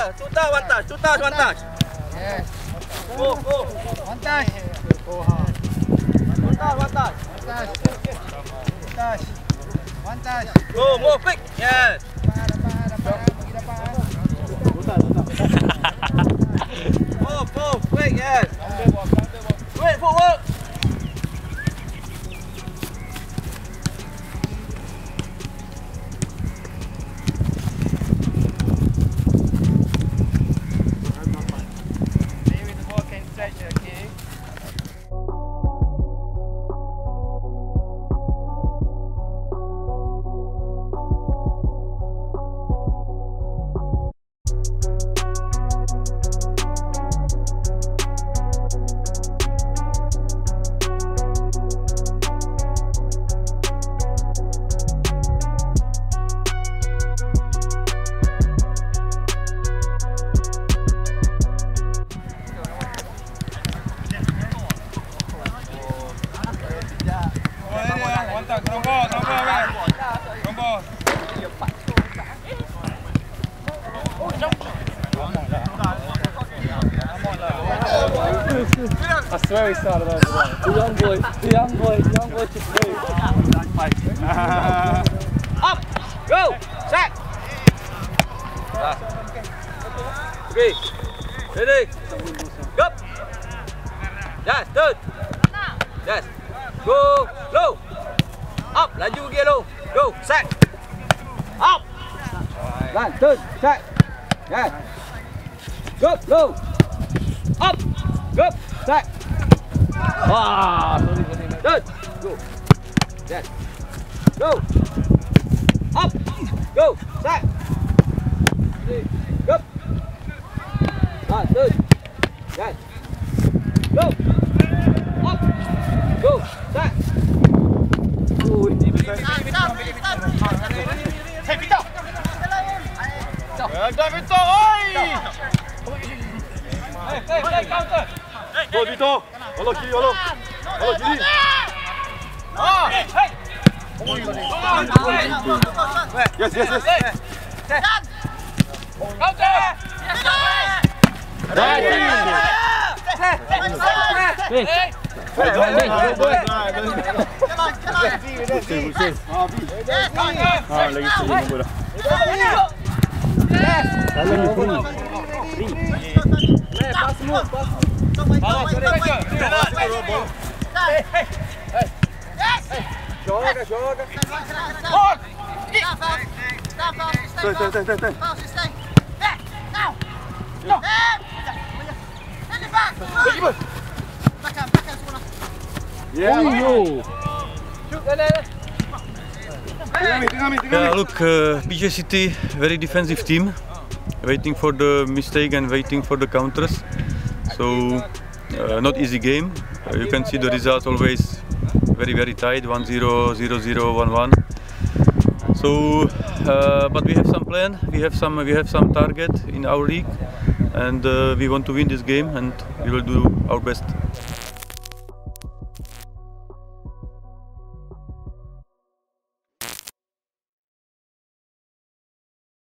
touch, two touch, one touch. Yes. Go. One touch. Two touch, one touch. One touch. Go, move quick. Yes. Move, quick, yes. Quick, footwork. Maybe the ball can stretch, okay? I swear he started over there. The young boy just moved. Up, go, set. Okay, ready, go. Yes, turn. Yes, go, low. Up, laju pergi low. Go, set. Up. Run, turn, set. Yes. Go, low. Up, go, set. Ah, turn, go. Yes. Go. Up. Go. Set. Go. Turn. Yes. Go. Up. Go. Set. Hey, Pinang! Dah Vito, oi! Hey, counter. Go Vito. Halo kiri, halo. Halo kiri. Ah, hey. Yes. Counter. Lagi sekali bola. Pass move. Joga. On. Stay. Yeah, look, PJ City, very defensive team, waiting for the mistake and waiting for the counters. So, not easy game. You can see the result always very tight, 1-0, 0-0, 1-1. So, but we have some plan. We have some target in our league, and we want to win this game, and we will do our best.